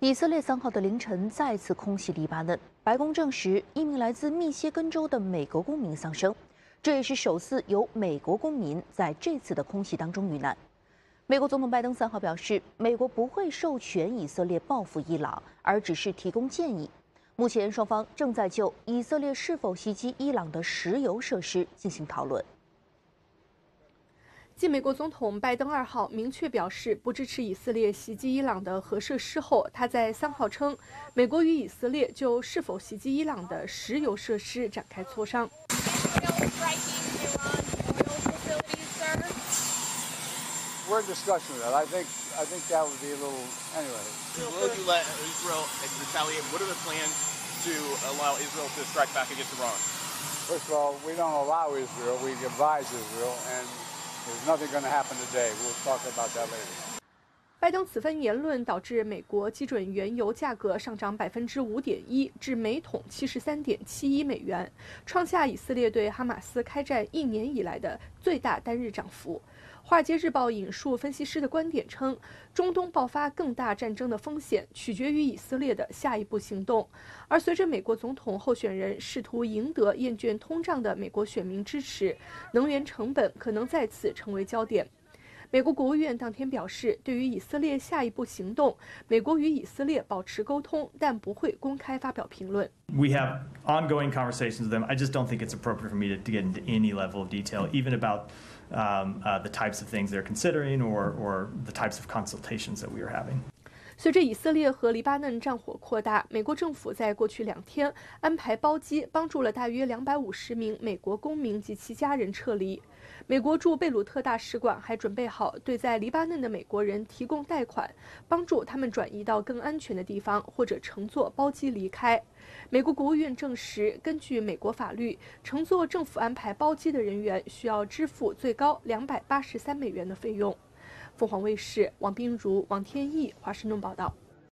以色列3号的凌晨再次空袭黎巴嫩，白宫证实一名来自密歇根州的美国公民丧生，这也是首次有美国公民在这次的空袭当中遇难。美国总统拜登3号表示，美国不会授权以色列报复伊朗，而只是提供建议。目前双方正在就以色列是否袭击伊朗的石油设施进行讨论。 继美国总统拜登2号明确表示不支持以色列袭击伊朗的核设施后，他在3号称，美国与以色列就是否袭击伊朗的石油设施展开磋商。 We're in discussion with that. I think that would be a little anyway. Will you let Israel retaliate? What are the plans to allow Israel to strike back against Iran? First of all, we don't allow Israel. We advise Israel, and there's nothing going to happen today. We'll talk about that later. 拜登此番言论导致美国基准原油价格上涨5.1%，至每桶73.71美元，创下以色列对哈马斯开战1年以来的最大单日涨幅。《华尔街日报》引述分析师的观点称，中东爆发更大战争的风险取决于以色列的下一步行动。而随着美国总统候选人试图赢得厌倦通胀的美国选民支持，能源成本可能再次成为焦点。美国国务院当天表示，对于以色列下一步行动，美国与以色列保持沟通，但不会公开发表评论。 We have ongoing conversations with them. I just don't think it's appropriate for me to get into any level of detail, even about the types of things they're considering or the types of consultations that we are having. 随着以色列和黎巴嫩战火扩大，美国政府在过去2天安排包机帮助了大约250名美国公民及其家人撤离。美国驻贝鲁特大使馆还准备好对在黎巴嫩的美国人提供贷款，帮助他们转移到更安全的地方，或者乘坐包机离开。美国国务院证实，根据美国法律，乘坐政府安排包机的人员需要支付最高283美元的费用。凤凰卫视王彬如、王天意华盛顿报道。